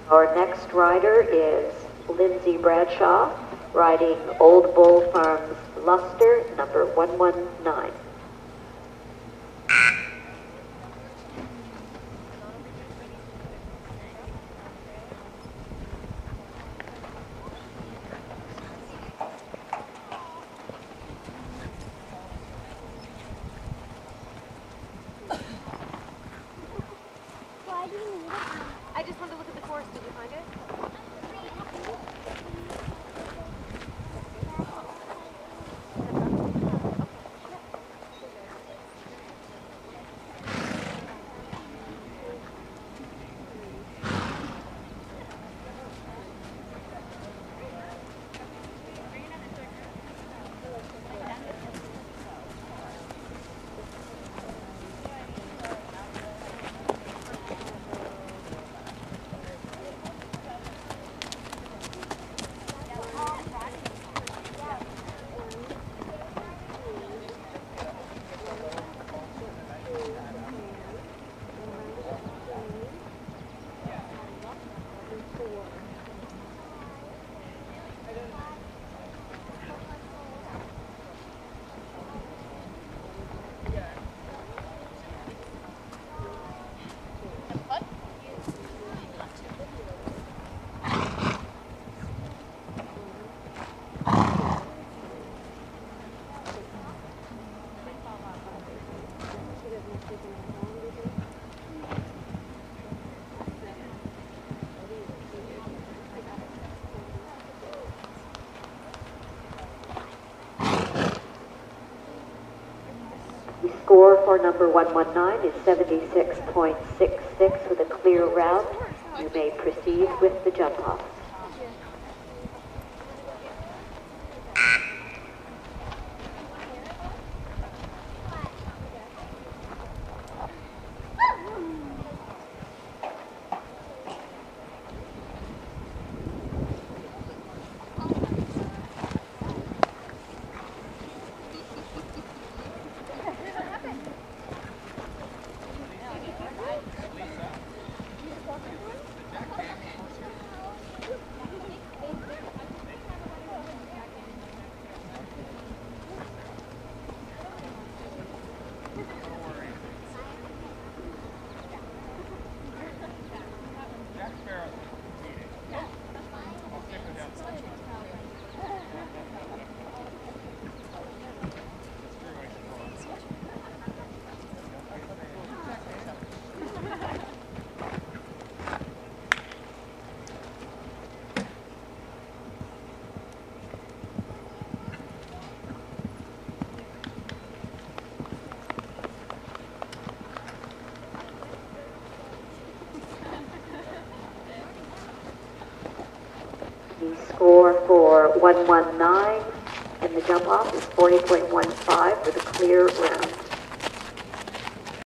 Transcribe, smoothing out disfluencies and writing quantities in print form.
Our next rider is Lindsay Bradshaw, riding Old Bull Farms Luster, number 119. I just wanted to look at the course. Did you find it? The score for number 119 is 76.66 with a clear round. You may proceed with the jump off. The score for 119 and the jump off is 40.15 with a clear round.